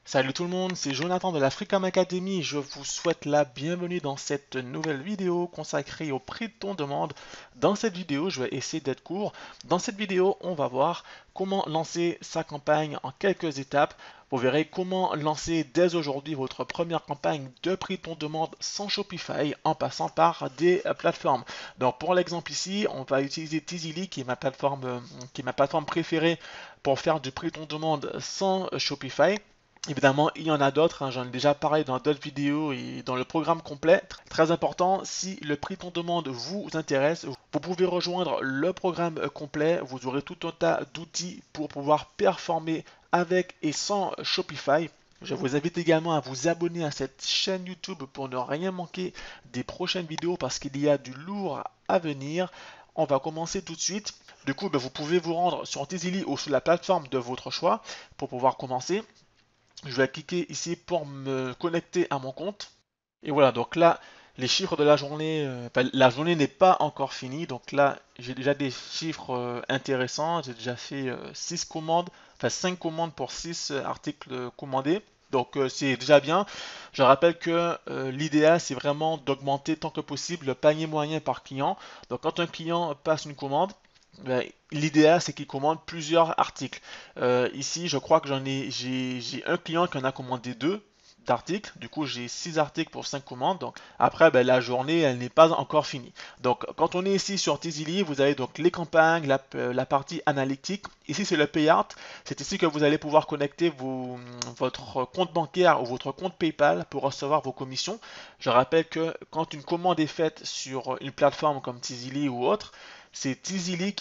Salut tout le monde, c'est Jonathan de la Freecom Academy. Je vous souhaite la bienvenue dans cette nouvelle vidéo consacrée au prix de ton demande. Dans cette vidéo, je vais essayer d'être court. Dans cette vidéo, on va voir comment lancer sa campagne en quelques étapes. Vous verrez comment lancer dès aujourd'hui votre première campagne de prix de ton demande sans Shopify en passant par des plateformes. Donc pour l'exemple ici, on va utiliser Tizily qui est ma plateforme préférée pour faire du prix de ton demande sans Shopify. Évidemment, il y en a d'autres, hein, j'en ai déjà parlé dans d'autres vidéos et dans le programme complet. Très important, si le prix ton demande vous intéresse, vous pouvez rejoindre le programme complet. Vous aurez tout un tas d'outils pour pouvoir performer avec et sans Shopify. Je vous invite également à vous abonner à cette chaîne YouTube pour ne rien manquer des prochaines vidéos parce qu'il y a du lourd à venir. On va commencer tout de suite. Du coup, vous pouvez vous rendre sur Tizily ou sur la plateforme de votre choix pour pouvoir commencer. Je vais cliquer ici pour me connecter à mon compte. Et voilà, donc là, les chiffres de la journée, la journée n'est pas encore finie. Donc là, j'ai déjà des chiffres intéressants. J'ai déjà fait 6 commandes, enfin 5 commandes pour 6 articles commandés. Donc c'est déjà bien. Je rappelle que l'idéal, c'est vraiment d'augmenter tant que possible le panier moyen par client. Donc quand un client passe une commande, l'idéal, c'est qu'il commande plusieurs articles. Ici, je crois que j'ai un client qui en a commandé deux d'articles. Du coup, j'ai 6 articles pour 5 commandes. Donc, après, la journée, elle n'est pas encore finie. Donc, quand on est ici sur Tizily, vous avez donc les campagnes, la partie analytique. Ici, c'est le payout. C'est ici que vous allez pouvoir connecter votre compte bancaire ou votre compte PayPal pour recevoir vos commissions. Je rappelle que quand une commande est faite sur une plateforme comme Tizily ou autre, c'est Tizily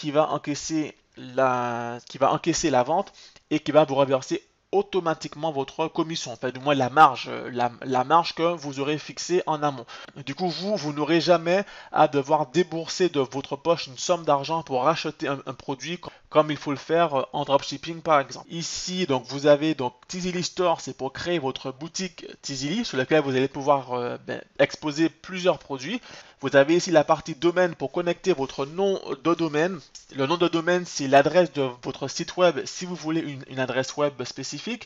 qui va encaisser la vente et qui va vous reverser automatiquement votre commission, enfin du moins la marge que vous aurez fixée en amont. Du coup, vous n'aurez jamais à devoir débourser de votre poche une somme d'argent pour acheter un produit comme il faut le faire en dropshipping par exemple. Ici, donc vous avez donc Tizily Store, c'est pour créer votre boutique Tizily sur laquelle vous allez pouvoir exposer plusieurs produits. Vous avez ici la partie domaine pour connecter votre nom de domaine. Le nom de domaine, c'est l'adresse de votre site web si vous voulez une adresse web spécifique,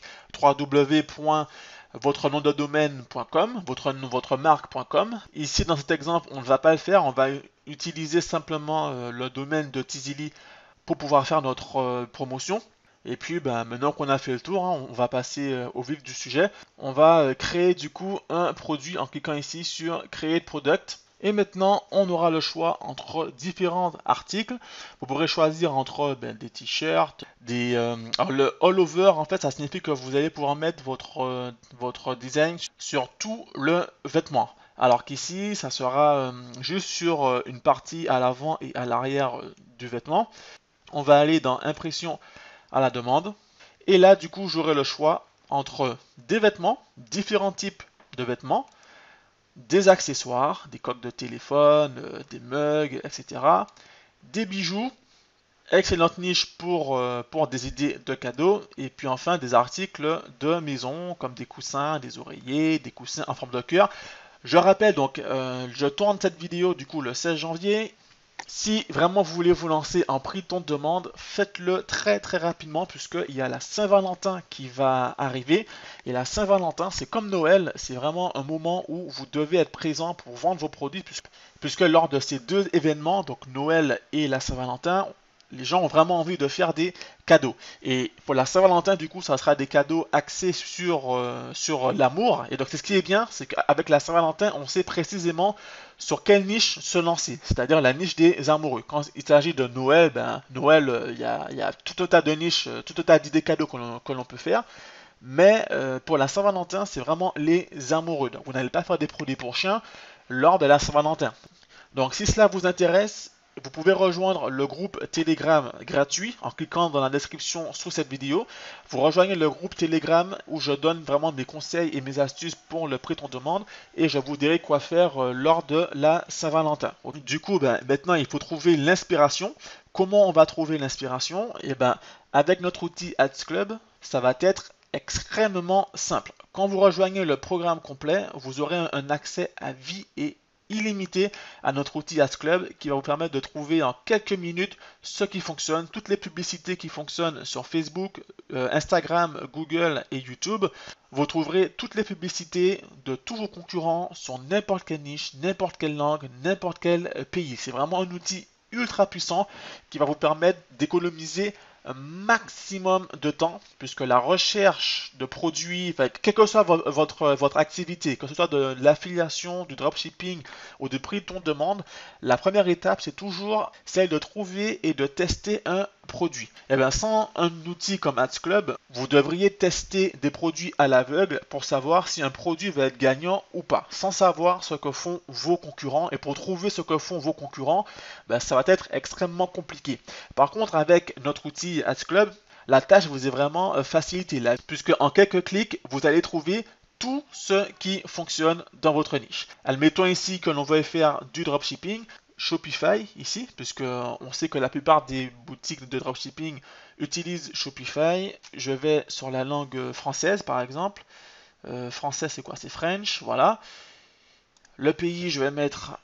www.votrenomdedomaine.com, votre marque.com. Ici, dans cet exemple, on ne va pas le faire, on va utiliser simplement le domaine de Tizily pour pouvoir faire notre promotion. Et puis maintenant qu'on a fait le tour, hein, on va passer au vif du sujet. On va créer du coup un produit en cliquant ici sur Create Product. Et maintenant, on aura le choix entre différents articles. Vous pourrez choisir entre des t-shirts, alors le all over, en fait, ça signifie que vous allez pouvoir mettre votre design sur tout le vêtement. Alors qu'ici, ça sera juste sur une partie à l'avant et à l'arrière du vêtement. On va aller dans Impression à la demande. Et là, du coup, j'aurai le choix entre des vêtements, différents types de vêtements, des accessoires, des coques de téléphone, des mugs, etc. Des bijoux, excellente niche pour des idées de cadeaux. Et puis enfin, des articles de maison, comme des coussins, des oreillers, des coussins en forme de cœur. Je rappelle donc, je tourne cette vidéo du coup le 16 janvier. Si vraiment vous voulez vous lancer en prix ton demande, faites-le très très rapidement puisqu'il y a la Saint-Valentin qui va arriver. Et la Saint-Valentin, c'est comme Noël, c'est vraiment un moment où vous devez être présent pour vendre vos produits puisque lors de ces deux événements, donc Noël et la Saint-Valentin, les gens ont vraiment envie de faire des cadeaux. Et pour la Saint-Valentin, du coup, ça sera des cadeaux axés sur l'amour. Et donc, c'est ce qui est bien, c'est qu'avec la Saint-Valentin, on sait précisément sur quelle niche se lancer, c'est-à-dire la niche des amoureux. Quand il s'agit de Noël, Noël, il y a tout un tas de niches, tout un tas d'idées cadeaux que l'on peut faire. Mais pour la Saint-Valentin, c'est vraiment les amoureux. Donc, vous n'allez pas faire des produits pour chiens lors de la Saint-Valentin. Donc si cela vous intéresse, vous pouvez rejoindre le groupe Telegram gratuit en cliquant dans la description sous cette vidéo. Vous rejoignez le groupe Telegram où je donne vraiment mes conseils et mes astuces pour le prix qu'on demande et je vous dirai quoi faire lors de la Saint-Valentin. Du coup, maintenant il faut trouver l'inspiration. Comment on va trouver l'inspiration? Et avec notre outil Ads Club, ça va être extrêmement simple. Quand vous rejoignez le programme complet, vous aurez un accès à vie et illimité à notre outil Ads Club qui va vous permettre de trouver en quelques minutes ce qui fonctionne, toutes les publicités qui fonctionnent sur Facebook, Instagram, Google et YouTube. Vous trouverez toutes les publicités de tous vos concurrents sur n'importe quelle niche, n'importe quelle langue, n'importe quel pays. C'est vraiment un outil ultra puissant qui va vous permettre d'économiser un maximum de temps, puisque la recherche de produits, quelle que soit votre activité, que ce soit de l'affiliation, du dropshipping ou du prix de ton demande, la première étape c'est toujours celle de trouver et de tester un produit. Et bien sans un outil comme Ads Club, vous devriez tester des produits à l'aveugle pour savoir si un produit va être gagnant ou pas, sans savoir ce que font vos concurrents. Et pour trouver ce que font vos concurrents, ben, ça va être extrêmement compliqué. Par contre, avec notre outil Ads Club, la tâche vous est vraiment facilitée là, puisque en quelques clics, vous allez trouver tout ce qui fonctionne dans votre niche. Admettons ici que l'on veut faire du dropshipping. Shopify ici, puisque on sait que la plupart des boutiques de dropshipping utilisent Shopify. Je vais sur la langue française par exemple. Français c'est quoi? C'est French, voilà. Le pays, je vais mettre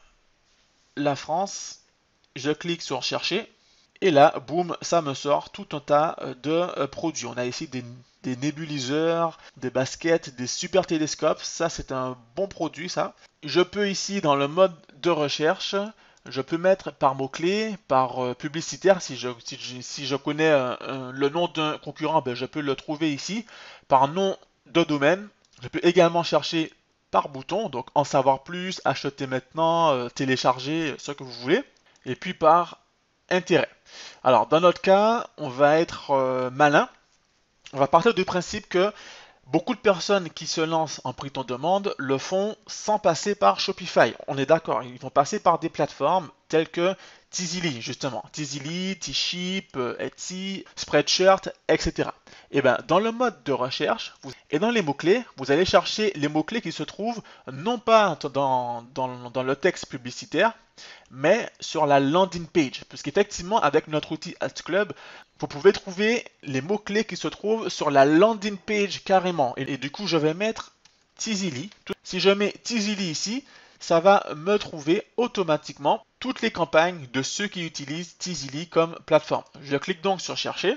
la France. Je clique sur chercher. Et là, boum, ça me sort tout un tas de produits. On a ici des nébuliseurs, des baskets, des super télescopes. Ça, c'est un bon produit, ça. Je peux ici, dans le mode de recherche, je peux mettre par mots-clés, par publicitaire. Si je connais le nom d'un concurrent, ben, je peux le trouver ici. Par nom de domaine. Je peux également chercher par bouton, donc en savoir plus, acheter maintenant, télécharger, ce que vous voulez. Et puis par intérêt. Alors, dans notre cas, on va être malin. On va partir du principe que beaucoup de personnes qui se lancent en prix ton demande le font sans passer par Shopify. On est d'accord, ils vont passer par des plateformes telles que Tizily, justement. Tizily, T-Ship, Etsy, Spreadshirt, etc. Et bien, dans le mode de recherche et dans les mots-clés, vous allez chercher les mots-clés qui se trouvent non pas dans le texte publicitaire, mais sur la landing page. Puisqu'effectivement, avec notre outil Ads Club, vous pouvez trouver les mots-clés qui se trouvent sur la landing page carrément. Et du coup, je vais mettre Tizily. Si je mets Tizily ici, ça va me trouver automatiquement toutes les campagnes de ceux qui utilisent Tizily comme plateforme. Je clique donc sur chercher.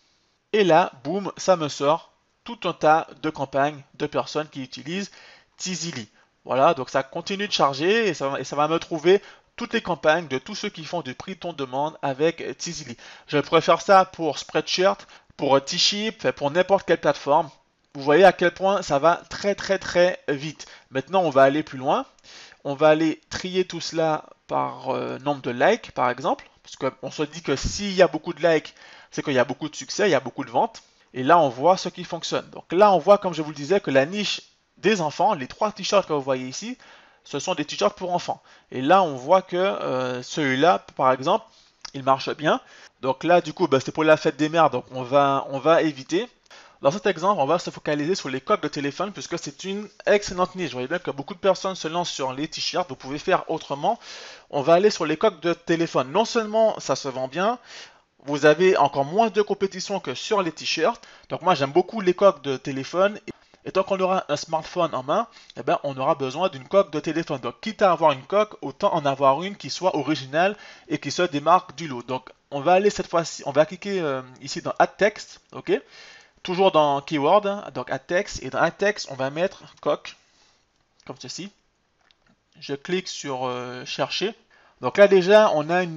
Et là, boum, ça me sort tout un tas de campagnes de personnes qui utilisent Tizily. Voilà, donc ça continue de charger et ça va me trouver toutes les campagnes de tous ceux qui font du prix ton demande avec Tizily. Je pourrais faire ça pour Spreadshirt, pour T-Ship, pour n'importe quelle plateforme. Vous voyez à quel point ça va très vite. Maintenant, on va aller plus loin. On va aller trier tout cela par nombre de likes, par exemple. Parce qu'on se dit que s'il y a beaucoup de likes, c'est qu'il y a beaucoup de succès, il y a beaucoup de ventes. Et là, on voit ce qui fonctionne. Donc là, on voit, comme je vous le disais, que la niche des enfants, les 3 t-shirts que vous voyez ici, ce sont des t-shirts pour enfants. Et là, on voit que celui-là, par exemple, il marche bien. Donc là, du coup, c'est pour la fête des mères, donc on va éviter. Dans cet exemple, on va se focaliser sur les coques de téléphone puisque c'est une excellente niche. Vous voyez bien que beaucoup de personnes se lancent sur les t-shirts. Vous pouvez faire autrement. On va aller sur les coques de téléphone. Non seulement ça se vend bien, vous avez encore moins de compétition que sur les t-shirts. Donc moi, j'aime beaucoup les coques de téléphone. Et tant qu'on aura un smartphone en main, eh ben, on aura besoin d'une coque de téléphone. Donc quitte à avoir une coque, autant en avoir une qui soit originale et qui se démarque du lot. Donc on va aller cette fois-ci, on va cliquer ici dans Add Text, ok. Toujours dans Keyword, donc Add Text, et dans Add Text, on va mettre coque, comme ceci. Je clique sur Chercher. Donc là déjà, on a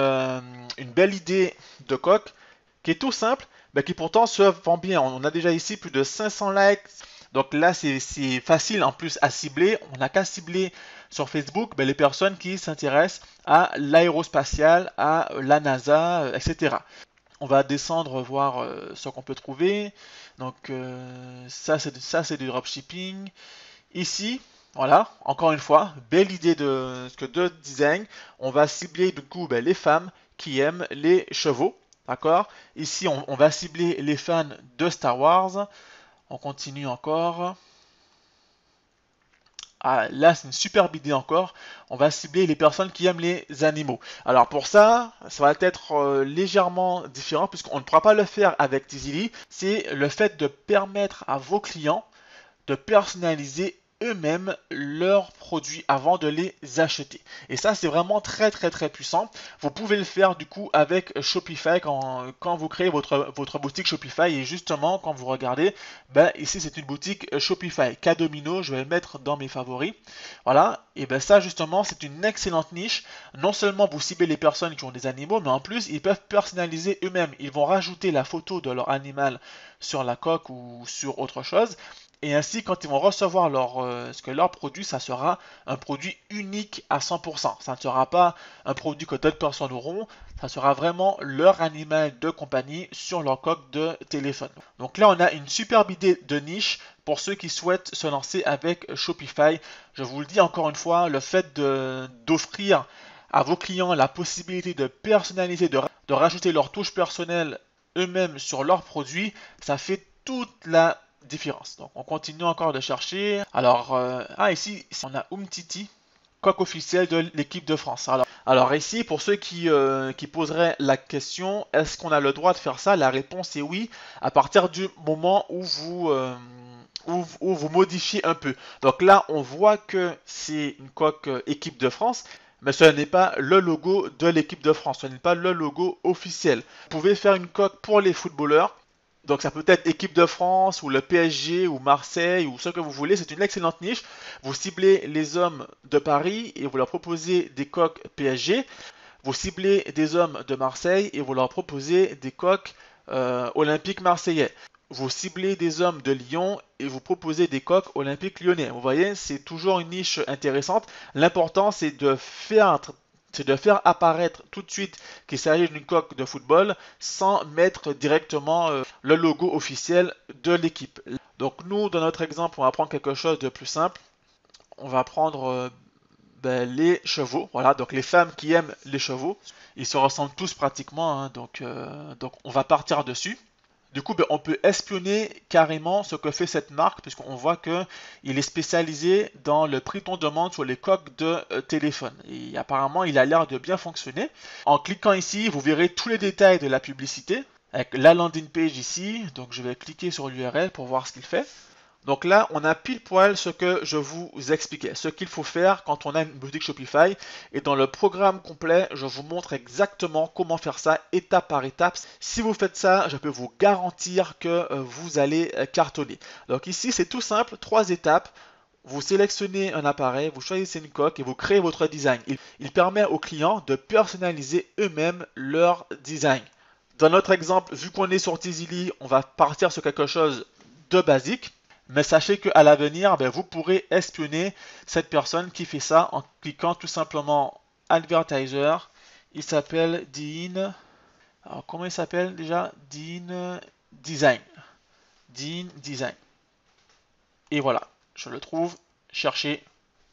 une belle idée de coque qui est tout simple, mais qui pourtant se vend bien. On a déjà ici plus de 500 likes. Donc là, c'est facile en plus à cibler. On n'a qu'à cibler sur Facebook les personnes qui s'intéressent à l'aérospatiale, à la NASA, etc. On va descendre voir ce qu'on peut trouver. Donc ça c'est du dropshipping. Ici, voilà, encore une fois, belle idée de design. On va cibler du coup les femmes qui aiment les chevaux. D'accord. Ici, on va cibler les fans de Star Wars. On continue encore. Ah, là, c'est une superbe idée encore. On va cibler les personnes qui aiment les animaux. Alors pour ça, ça va être légèrement différent puisqu'on ne pourra pas le faire avec Tizily. C'est le fait de permettre à vos clients de personnaliser eux-mêmes leurs produits avant de les acheter. Et ça, c'est vraiment très puissant. Vous pouvez le faire du coup avec Shopify quand vous créez votre boutique Shopify. Et justement, quand vous regardez, ben, ici c'est une boutique Shopify. K-Domino, je vais le mettre dans mes favoris. Voilà, et ben ça justement, c'est une excellente niche. Non seulement vous ciblez les personnes qui ont des animaux, mais en plus, ils peuvent personnaliser eux-mêmes. Ils vont rajouter la photo de leur animal sur la coque ou sur autre chose. Et ainsi, quand ils vont recevoir leur produit, ça sera un produit unique à 100%. Ça ne sera pas un produit que d'autres personnes auront, ça sera vraiment leur animal de compagnie sur leur coque de téléphone. Donc là, on a une superbe idée de niche pour ceux qui souhaitent se lancer avec Shopify. Je vous le dis encore une fois, le fait d'offrir à vos clients la possibilité de personnaliser, de rajouter leur touche personnelle eux-mêmes sur leurs produits, ça fait toute la différence. Donc on continue encore de chercher. Alors, ici, on a Umtiti, coq officiel de l'équipe de France. Alors ici, pour ceux qui poseraient la question, est-ce qu'on a le droit de faire ça? La réponse est oui, à partir du moment où vous modifiez un peu. Donc là, on voit que c'est une coque équipe de France, mais ce n'est pas le logo de l'équipe de France, ce n'est pas le logo officiel. Vous pouvez faire une coque pour les footballeurs. Donc ça peut être équipe de France ou le PSG ou Marseille ou ce que vous voulez, c'est une excellente niche. Vous ciblez les hommes de Paris et vous leur proposez des coques PSG. Vous ciblez des hommes de Marseille et vous leur proposez des coques olympiques marseillais. Vous ciblez des hommes de Lyon et vous proposez des coques olympiques lyonnais. Vous voyez, c'est toujours une niche intéressante. L'important, c'est de faire apparaître tout de suite qu'il s'agit d'une coque de football sans mettre directement le logo officiel de l'équipe. Donc nous, dans notre exemple, on va prendre quelque chose de plus simple. On va prendre les chevaux. Voilà, donc les femmes qui aiment les chevaux. Ils se ressemblent tous pratiquement, hein, donc on va partir dessus. Du coup, on peut espionner carrément ce que fait cette marque, puisqu'on voit qu'il est spécialisé dans le prix qu'on demande sur les coques de téléphone. Et apparemment, il a l'air de bien fonctionner. En cliquant ici, vous verrez tous les détails de la publicité, avec la landing page ici. Donc, je vais cliquer sur l'URL pour voir ce qu'il fait. Donc là, on a pile poil ce que je vous expliquais, ce qu'il faut faire quand on a une boutique Shopify. Et dans le programme complet, je vous montre exactement comment faire ça étape par étape. Si vous faites ça, je peux vous garantir que vous allez cartonner. Donc ici, c'est tout simple, 3 étapes. Vous sélectionnez un appareil, vous choisissez une coque et vous créez votre design. Il permet aux clients de personnaliser eux-mêmes leur design. Dans notre exemple, vu qu'on est sur Tizili, on va partir sur quelque chose de basique. Mais sachez qu'à l'avenir, vous pourrez espionner cette personne qui fait ça en cliquant tout simplement Advertiser. Il s'appelle Dean. Alors comment il s'appelle déjà? Dean Design. Dean Design. Et voilà, je le trouve. Cherchez.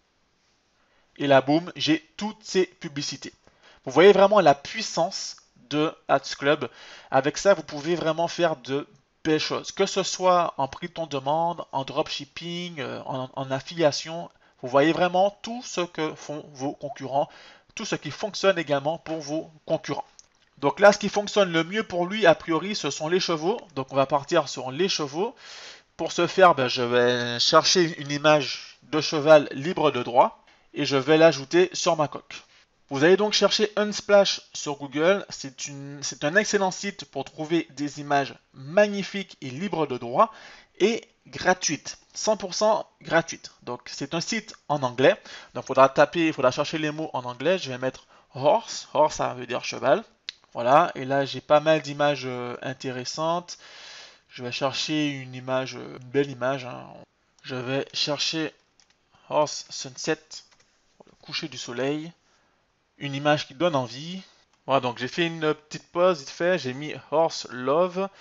Et là, boum, j'ai toutes ces publicités. Vous voyez vraiment la puissance de Ads Club. Avec ça, vous pouvez vraiment faire de belles choses. Que ce soit en prix de ton demande, en dropshipping, en affiliation, vous voyez vraiment tout ce que font vos concurrents, tout ce qui fonctionne également pour vos concurrents. Donc là, ce qui fonctionne le mieux pour lui, a priori, ce sont les chevaux. Donc on va partir sur les chevaux. Pour ce faire, je vais chercher une image de cheval libre de droit et je vais l'ajouter sur ma coque. Vous allez donc chercher Unsplash sur Google. C'est un excellent site pour trouver des images magnifiques et libres de droit et gratuites. 100% gratuites. Donc c'est un site en anglais. Donc il faudra chercher les mots en anglais. Je vais mettre horse. Horse, ça veut dire cheval. Voilà. Et là, j'ai pas mal d'images intéressantes. Je vais chercher une belle image. Hein. Je vais chercher horse sunset, le coucher du soleil. Une image qui donne envie. Voilà, donc j'ai fait une petite pause vite fait, j'ai mis Horse Love.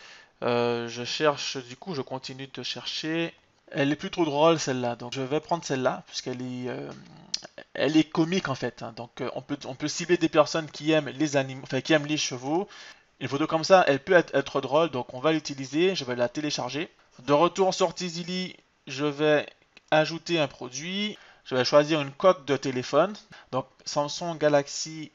Je cherche, du coup, je continue de chercher. Elle est plutôt drôle celle-là, donc je vais prendre celle-là, puisqu'elle est, elle est comique en fait. Hein. Donc on peut cibler des personnes qui aiment les animaux, enfin qui aiment les chevaux. Une photo comme ça, elle peut être drôle, donc on va l'utiliser. Je vais la télécharger. De retour sur Tizili, je vais ajouter un produit. Je vais choisir une coque de téléphone. Donc Samsung Galaxy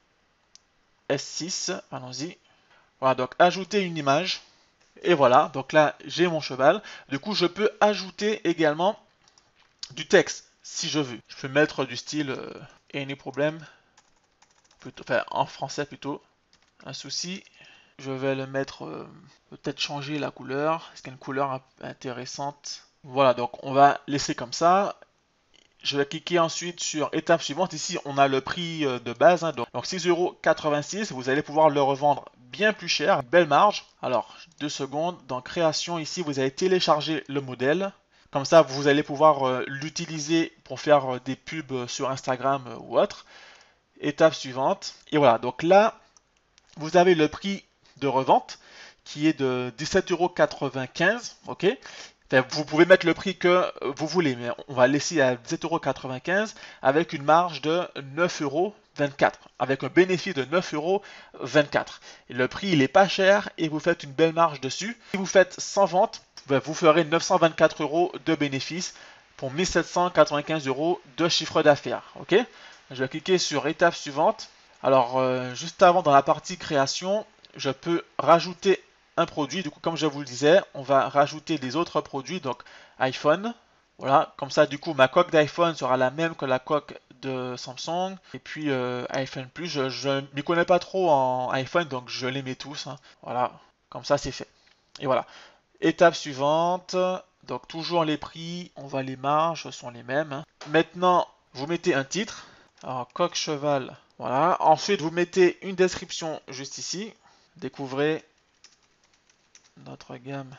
S6. Allons-y. Voilà, donc ajouter une image. Et voilà, donc là j'ai mon cheval. Du coup, je peux ajouter également du texte si je veux. Je peux mettre du style any problem, plutôt, enfin en français plutôt, un souci. Je vais le mettre, peut-être changer la couleur, est-ce qu'il y a une couleur intéressante. Voilà, donc on va laisser comme ça. Je vais cliquer ensuite sur étape suivante. Ici, on a le prix de base. Hein, donc 6,86 €. Vous allez pouvoir le revendre bien plus cher. Belle marge. Alors, 2 secondes. Dans création, ici, vous allez télécharger le modèle. Comme ça, vous allez pouvoir l'utiliser pour faire des pubs sur Instagram ou autre. Étape suivante. Et voilà. Donc là, vous avez le prix de revente qui est de 17,95 €. Ok. Vous pouvez mettre le prix que vous voulez, mais on va laisser à 17,95 € avec une marge de 9,24 €, avec un bénéfice de 9,24 €. Et le prix, il n'est pas cher et vous faites une belle marge dessus. Si vous faites 100 ventes, vous ferez 924 € de bénéfice pour 1795 € de chiffre d'affaires. Ok. Je vais cliquer sur étape suivante. Alors, juste avant, dans la partie création, je peux rajouter un produit. Du coup, comme je vous le disais, on va rajouter des autres produits, donc iPhone. Voilà, comme ça, du coup, ma coque d'iPhone sera la même que la coque de Samsung. Et puis, iPhone Plus, je ne m'y connais pas trop en iPhone, donc je les mets tous. Hein. Voilà, comme ça, c'est fait. Et voilà. Étape suivante. Donc, toujours les prix, on va les marges, sont les mêmes. Hein. Maintenant, vous mettez un titre. Alors, coque cheval. Voilà. Ensuite, vous mettez une description juste ici. Découvrez notre gamme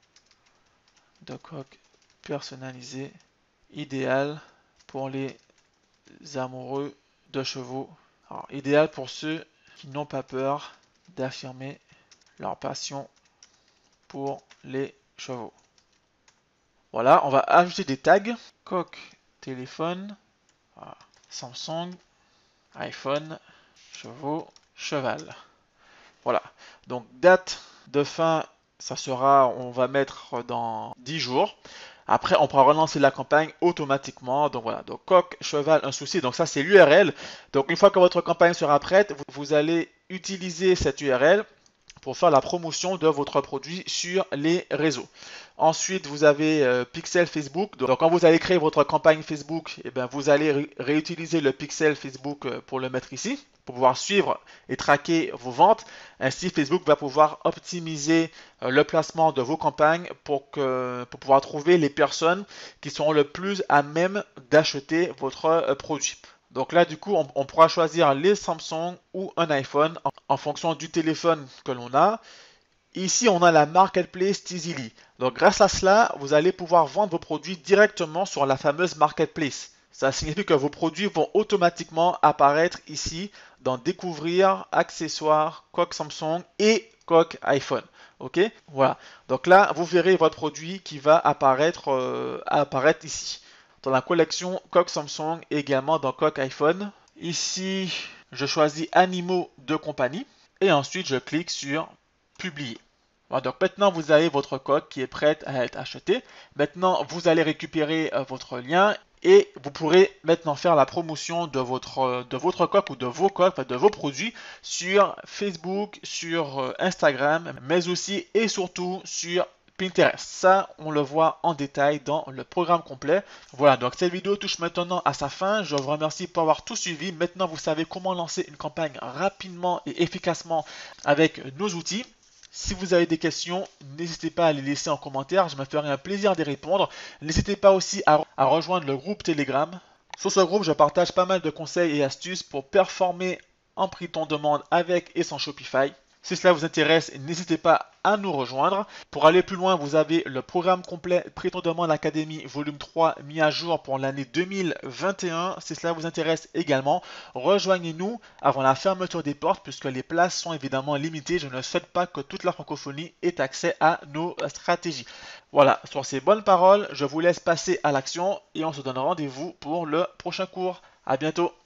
de coques personnalisées idéale pour les amoureux de chevaux. Alors, idéal pour ceux qui n'ont pas peur d'affirmer leur passion pour les chevaux. Voilà, on va ajouter des tags. Coque, téléphone, voilà. Samsung, iPhone, chevaux, cheval. Voilà, donc date de fin, ça sera, on va mettre dans 10 jours. Après, on pourra relancer la campagne automatiquement. Donc voilà, donc coq, cheval, un souci. Donc ça, c'est l'URL. Donc une fois que votre campagne sera prête, vous allez utiliser cette URL pour faire la promotion de votre produit sur les réseaux. Ensuite, vous avez Pixel Facebook. Donc, quand vous allez créer votre campagne Facebook, eh bien, vous allez réutiliser le Pixel Facebook pour le mettre ici, pour pouvoir suivre et traquer vos ventes. Ainsi, Facebook va pouvoir optimiser le placement de vos campagnes pour pouvoir trouver les personnes qui seront le plus à même d'acheter votre produit. Donc là, du coup, on pourra choisir les Samsung ou un iPhone en fonction du téléphone que l'on a. Ici, on a la marketplace Tizily. Donc grâce à cela, vous allez pouvoir vendre vos produits directement sur la fameuse marketplace. Ça signifie que vos produits vont automatiquement apparaître ici dans Découvrir, Accessoires, coque Samsung et coque iPhone. Ok, voilà. Donc là, vous verrez votre produit qui va apparaître ici dans la collection coque Samsung et également dans coque iPhone. Ici, je choisis animaux de compagnie et ensuite je clique sur publier. Voilà, donc maintenant vous avez votre coque qui est prête à être achetée. Maintenant vous allez récupérer votre lien et vous pourrez maintenant faire la promotion de votre coque ou de vos coques, enfin de vos produits sur Facebook, sur Instagram, mais aussi et surtout sur Pinterest. Ça, on le voit en détail dans le programme complet. Voilà, donc cette vidéo touche maintenant à sa fin. Je vous remercie pour avoir tout suivi. Maintenant, vous savez comment lancer une campagne rapidement et efficacement avec nos outils. Si vous avez des questions, n'hésitez pas à les laisser en commentaire, je me ferai un plaisir d'y répondre. N'hésitez pas aussi à rejoindre le groupe Telegram. Sur ce groupe, je partage pas mal de conseils et astuces pour performer en prix ton demande avec et sans Shopify. Si cela vous intéresse, n'hésitez pas à nous rejoindre. Pour aller plus loin, vous avez le programme complet Prix ton demande Académie volume 3 mis à jour pour l'année 2021. Si cela vous intéresse également, rejoignez-nous avant la fermeture des portes puisque les places sont évidemment limitées. Je ne souhaite pas que toute la francophonie ait accès à nos stratégies. Voilà, sur ces bonnes paroles, je vous laisse passer à l'action et on se donne rendez-vous pour le prochain cours. À bientôt.